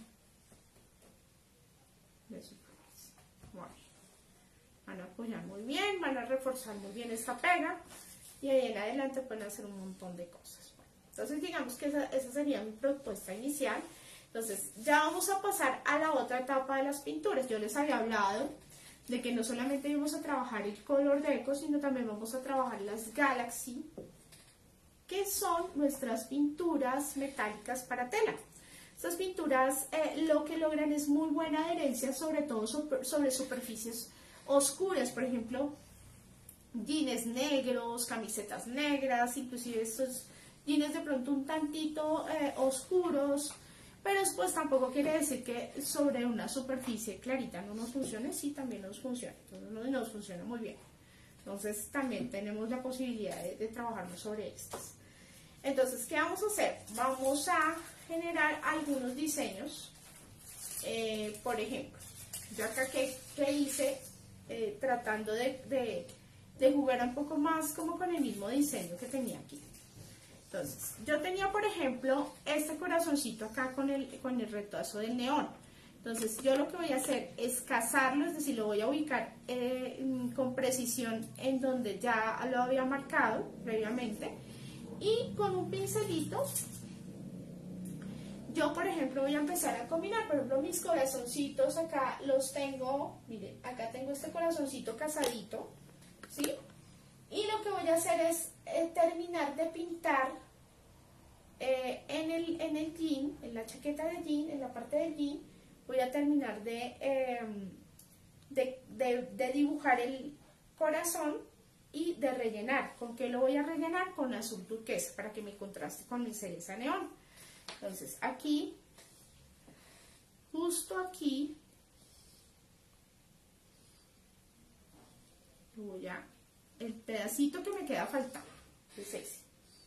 de su flores. Bueno, van a apoyar muy bien, van a reforzar muy bien esta pega y ahí en adelante pueden hacer un montón de cosas. Bueno, entonces digamos que esa sería mi propuesta inicial. Entonces ya vamos a pasar a la otra etapa de las pinturas. Yo les había hablado de que no solamente íbamos a trabajar el color deco, sino también vamos a trabajar las Galaxy, que son nuestras pinturas metálicas para tela. Estas pinturas lo que logran es muy buena adherencia, sobre todo sobre superficies oscuras, por ejemplo, jeans negros, camisetas negras, inclusive estos jeans de pronto un tantito oscuros, pero después tampoco quiere decir que sobre una superficie clarita no nos funcione, sí también nos funciona, entonces nos funciona muy bien. Entonces también tenemos la posibilidad de trabajarnos sobre estas. Entonces, ¿qué vamos a hacer? Vamos a generar algunos diseños. Por ejemplo, yo acá que hice tratando de jugar un poco más como con el mismo diseño que tenía aquí. Entonces, yo tenía, por ejemplo, este corazoncito acá con el retazo del neón. Entonces, yo lo que voy a hacer es cazarlo, es decir, lo voy a ubicar con precisión en donde ya lo había marcado previamente. Y con un pincelito, yo, por ejemplo, voy a empezar a combinar. Por ejemplo, mis corazoncitos acá los tengo, miren, acá tengo este corazoncito casadito, ¿sí? Y lo que voy a hacer es terminar de pintar en el jean, en la chaqueta de jean, en la parte del jean, voy a terminar de dibujar el corazón y de rellenar. ¿Con qué lo voy a rellenar? Con azul turquesa, para que me contraste con mi cereza neón. Entonces aquí, justo aquí, voy a, el pedacito que me queda faltando, es ese.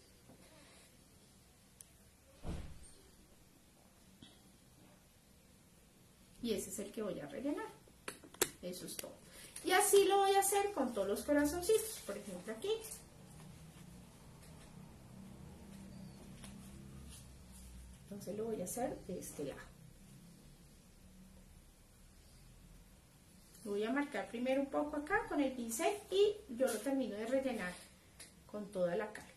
Y ese es el que voy a rellenar. Eso es todo. Y así lo voy a hacer con todos los corazoncitos. Por ejemplo aquí. Entonces lo voy a hacer de este lado. Lo voy a marcar primero un poco acá con el pincel y yo lo termino de rellenar con toda la cara.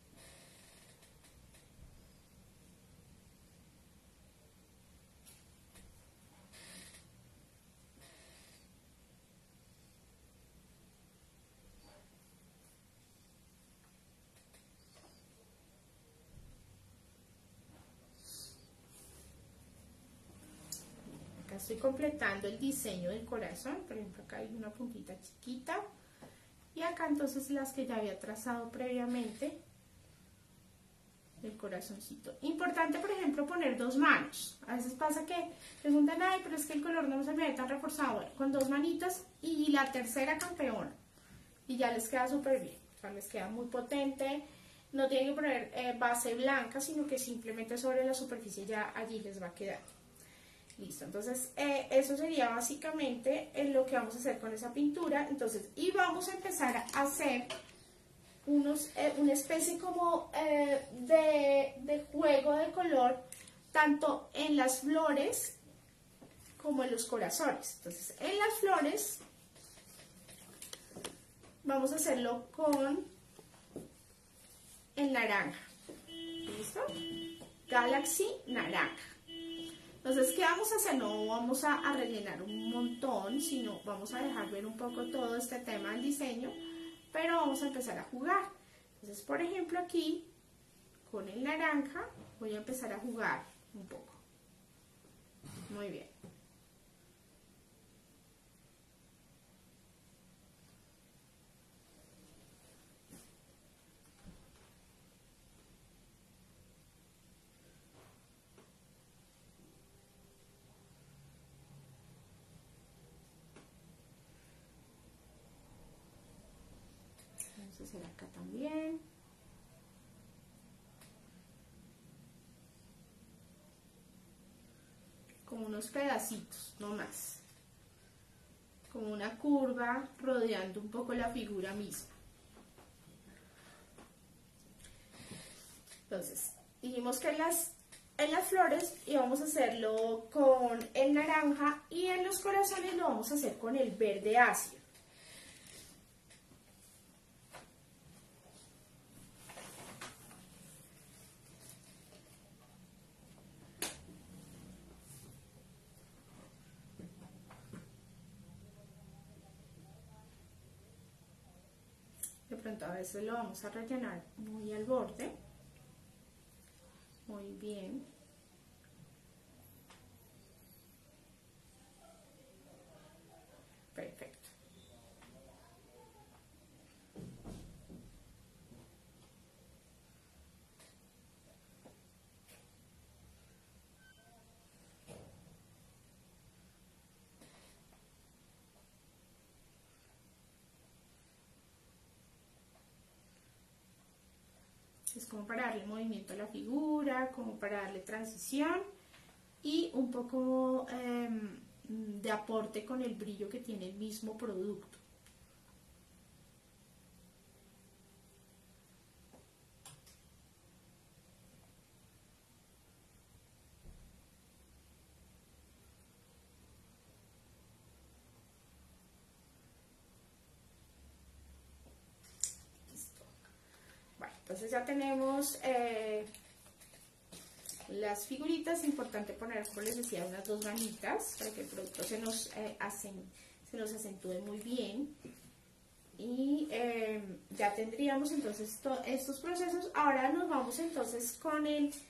Estoy completando el diseño del corazón. Por ejemplo, acá hay una puntita chiquita y acá entonces las que ya había trazado previamente, el corazoncito. Importante, por ejemplo, poner dos manos. A veces pasa que preguntan, ay, pero es que el color no se me ve tan reforzado. Bueno, con dos manitas y la tercera campeona y ya les queda súper bien, o sea, les queda muy potente. No tienen que poner base blanca, sino que simplemente sobre la superficie ya allí les va a quedar. Listo, entonces eso sería básicamente lo que vamos a hacer con esa pintura. Entonces, y vamos a empezar a hacer una especie como de juego de color, tanto en las flores como en los corazones. Entonces, en las flores vamos a hacerlo con el naranja. ¿Listo? Galaxy naranja. Entonces, ¿qué vamos a hacer? No vamos a rellenar un montón, sino vamos a dejar ver un poco todo este tema del diseño, pero vamos a empezar a jugar. Entonces, por ejemplo, aquí, con el naranja, voy a empezar a jugar un poco. Muy bien. Vamos a hacer acá también. Como unos pedacitos, no más. Como una curva rodeando un poco la figura misma. Entonces, dijimos que en las flores íbamos a hacerlo con el naranja y en los corazones lo vamos a hacer con el verde ácido. De pronto a veces lo vamos a rellenar muy al borde. Muy bien. Perfecto. Es como para darle movimiento a la figura, como para darle transición y un poco de aporte con el brillo que tiene el mismo producto. Entonces ya tenemos las figuritas. Es importante poner, como les decía, unas dos manitas para que el producto se nos acentúe muy bien. y ya tendríamos entonces estos procesos. Ahora nos vamos entonces con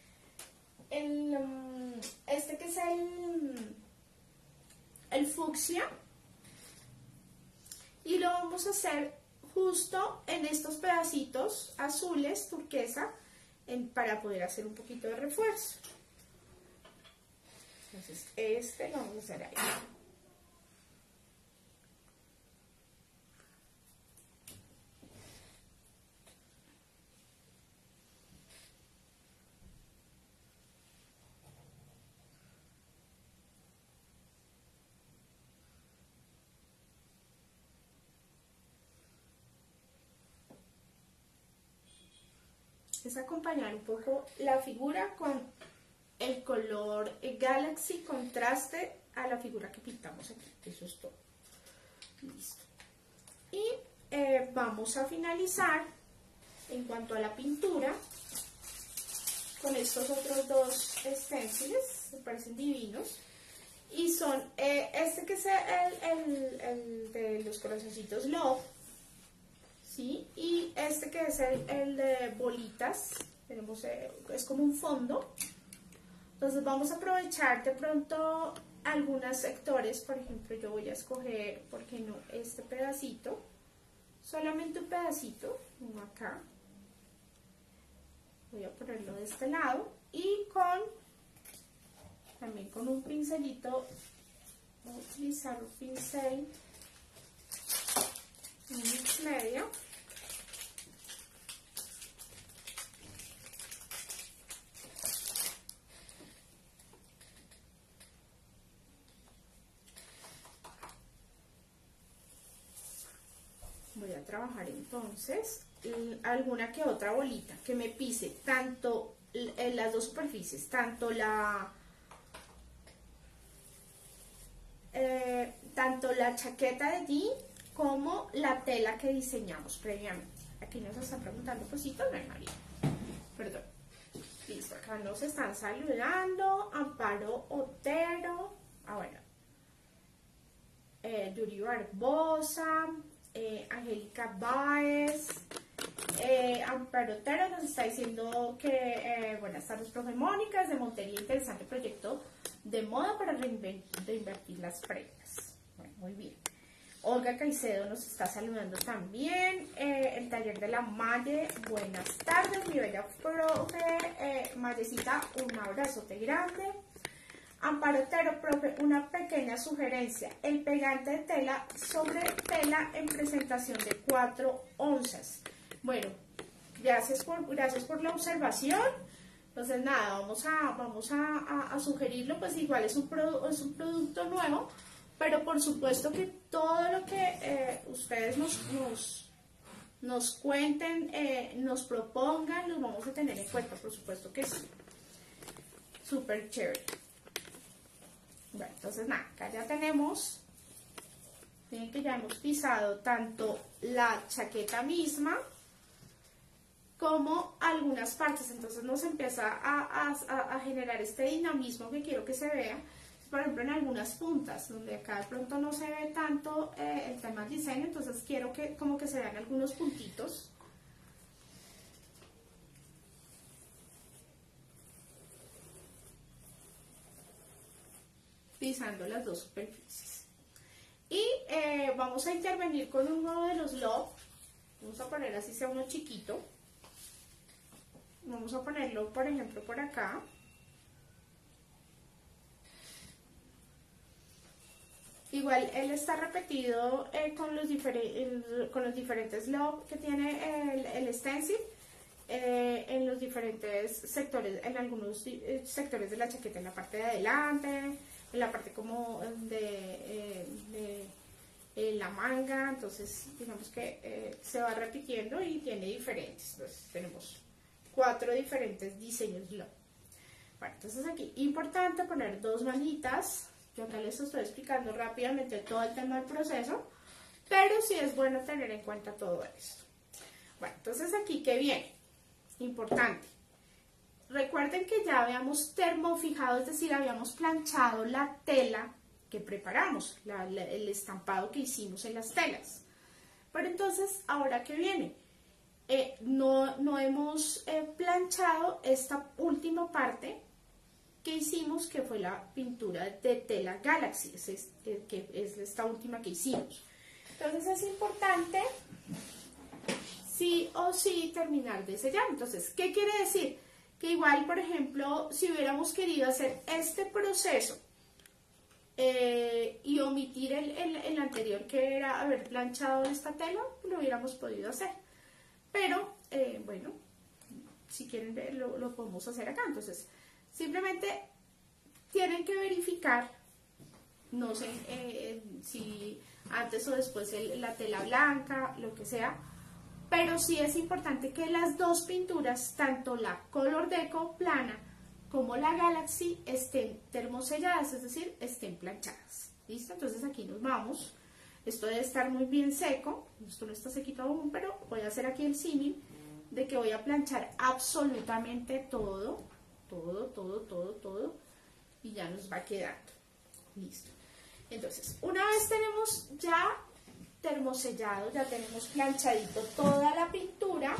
este que es el fucsia, y lo vamos a hacer justo en estos pedacitos azules, turquesa, para poder hacer un poquito de refuerzo. Entonces este lo vamos a hacer ahí. Es acompañar un poco la figura con el color Galaxy contraste a la figura que pintamos aquí. Eso es todo. Listo. Y vamos a finalizar en cuanto a la pintura con estos otros dos stenciles, me parecen divinos. Y son este que es el de los corazoncitos Love, ¿sí? Y este que es el de bolitas. Tenemos, es como un fondo. Entonces vamos a aprovechar de pronto algunos sectores. Por ejemplo, yo voy a escoger, ¿por qué no?, este pedacito, solamente un pedacito, uno acá. Voy a ponerlo de este lado y también con un pincelito, voy a utilizar un pincel, un mix media. Voy a trabajar entonces alguna que otra bolita que me pise tanto en las dos superficies, tanto la chaqueta de jean como la tela que diseñamos previamente. Aquí nos están preguntando cositas, no, María, perdón. Listo, acá nos están saludando Amparo Otero, bueno, Yuri Barbosa, Angélica Báez, Amparo Otero nos está diciendo que buenas tardes, profe Mónica, desde Montería, interesante proyecto de moda para reinvertir las prendas. Bueno, muy bien. Olga Caicedo nos está saludando también. El taller de la Maye, buenas tardes, mi bella profe. Mayecita, un abrazote grande. Amparo Otero, profe, una pequeña sugerencia: el pegante de tela sobre tela en presentación de 4 onzas. Bueno, gracias por la observación. Entonces nada, vamos a sugerirlo. Pues igual es un producto nuevo, pero por supuesto que todo lo que ustedes nos cuenten, nos propongan, los vamos a tener en cuenta, por supuesto que sí. Súper chévere. Bueno, entonces nada, acá ya tenemos, miren que ya hemos pisado tanto la chaqueta misma como algunas partes. Entonces nos empieza a generar este dinamismo que quiero que se vea, por ejemplo en algunas puntas, donde acá de pronto no se ve tanto el tema del diseño. Entonces quiero que como que se vean algunos puntitos. Pisando las dos superficies. Y vamos a intervenir con uno de los Love. Vamos a poner así sea uno chiquito. Vamos a ponerlo, por ejemplo, por acá. Igual él está repetido con los diferentes Love que tiene el stencil. En los diferentes sectores, en algunos sectores de la chaqueta, en la parte de adelante, en la parte como de la manga. Entonces digamos que se va repitiendo y tiene diferentes. Entonces tenemos 4 diferentes diseños Love. Bueno, entonces aquí importante poner 2 manitas. Yo acá les estoy explicando rápidamente todo el tema del proceso, pero sí es bueno tener en cuenta todo esto. Bueno, entonces aquí ¿qué viene? Importante. Recuerden que ya habíamos termofijado, es decir, habíamos planchado la tela que preparamos, el estampado que hicimos en las telas. Pero entonces, ¿ahora qué viene? No hemos planchado esta última parte que hicimos, que fue la pintura de tela Galaxy, que es esta última que hicimos. Entonces es importante sí o sí terminar de sellar. Entonces, ¿qué quiere decir? Que igual, por ejemplo, si hubiéramos querido hacer este proceso y omitir el anterior, que era haber planchado esta tela, lo hubiéramos podido hacer. Pero, bueno, si quieren ver, lo podemos hacer acá. Entonces, simplemente tienen que verificar, no sé si antes o después la tela blanca, lo que sea, pero sí es importante que las dos pinturas, tanto la Color Deco plana como la Galaxy, estén termoselladas, es decir, estén planchadas. ¿Listo? Entonces aquí nos vamos. Esto debe estar muy bien seco, esto no está sequito aún, pero voy a hacer aquí el símil de que voy a planchar absolutamente todo, y ya nos va quedando. Listo. Entonces, una vez tenemos ya termosellado, ya tenemos planchadito toda la pintura,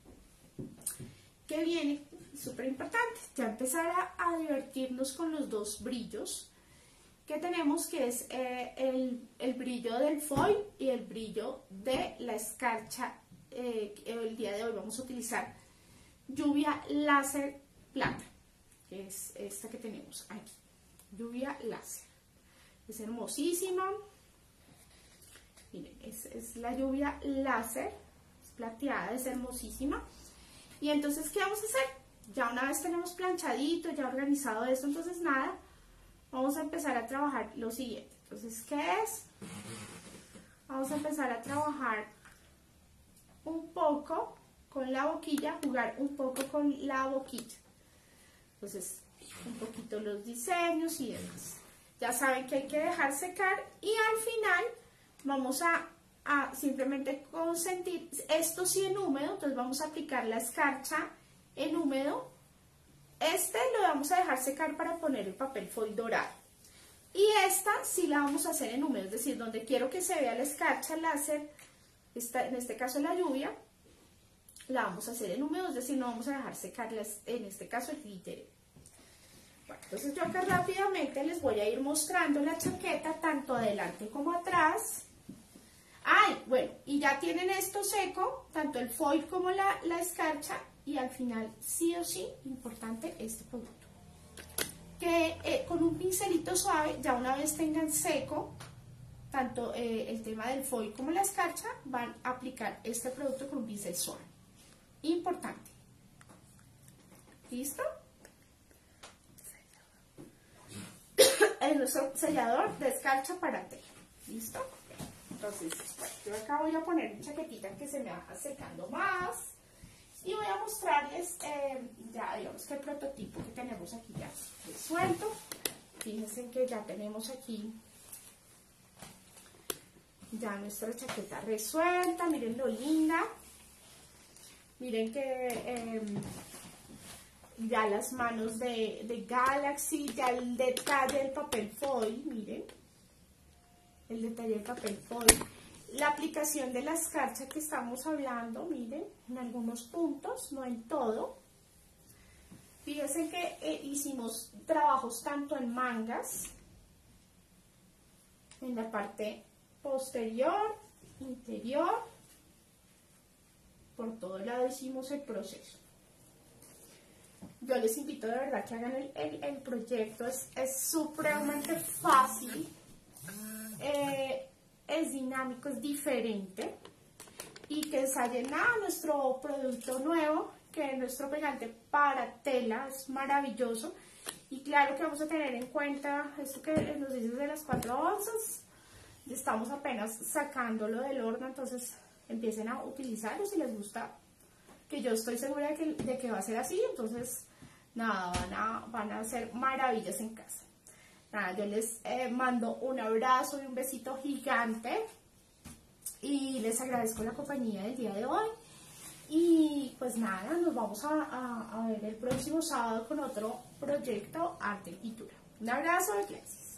que viene súper importante, ya empezar a divertirnos con los dos brillos que tenemos, que es el brillo del foil y el brillo de la escarcha. El día de hoy vamos a utilizar lluvia láser plata, que es esta que tenemos aquí, lluvia láser. Es hermosísima. Miren, es la lluvia láser, es plateada, es hermosísima. Y entonces, ¿qué vamos a hacer? Ya una vez tenemos planchadito, ya organizado esto, entonces nada, vamos a empezar a trabajar lo siguiente. Entonces, ¿qué es? Vamos a empezar a trabajar un poco con la boquilla, jugar un poco con la boquilla. Entonces, un poquito los diseños y demás. Ya saben que hay que dejar secar y al final vamos a simplemente consentir, esto sí en húmedo, entonces vamos a aplicar la escarcha en húmedo. Este lo vamos a dejar secar para poner el papel foil dorado. Y esta sí la vamos a hacer en húmedo, es decir, donde quiero que se vea la escarcha láser, en este caso la lluvia, la vamos a hacer en húmedo, es decir, no vamos a dejar secar en este caso el glitter. Bueno, entonces yo acá rápidamente les voy a ir mostrando la chaqueta, tanto adelante como atrás. Ay, bueno, y ya tienen esto seco, tanto el foil como la escarcha, y al final, sí o sí, importante este producto. Que con un pincelito suave, ya una vez tengan seco, tanto el tema del foil como la escarcha, van a aplicar este producto con un pincel suave. Importante. ¿Listo? Es nuestro sellador de escarcha para tela. ¿Listo? Entonces, bueno, yo acá voy a poner mi chaquetita que se me va secando más. Y voy a mostrarles ya, digamos que el prototipo que tenemos aquí ya resuelto. Fíjense que ya tenemos aquí ya nuestra chaqueta resuelta. Miren lo linda. Miren que ya las manos de Galaxy, ya el detalle del papel foil, miren. El detalle del papel foil. La aplicación de la escarcha que estamos hablando, miren, en algunos puntos, no en todo. Fíjense que hicimos trabajos tanto en mangas, en la parte posterior, interior, por todo lado hicimos el proceso. Yo les invito de verdad que hagan el proyecto, es supremamente fácil. Es dinámico, es diferente, y que ensayen nuestro producto nuevo, que es nuestro pegante para tela, es maravilloso. Y claro que vamos a tener en cuenta esto que nos dice de las 4 onzas, estamos apenas sacándolo del horno, entonces empiecen a utilizarlo si les gusta, que yo estoy segura de que va a ser así. Entonces nada, van a hacer maravillas en casa. Nada, yo les mando un abrazo y un besito gigante y les agradezco la compañía del día de hoy. Y pues nada, nos vamos a ver el próximo sábado con otro proyecto Arte y Pintura. Un abrazo de clases.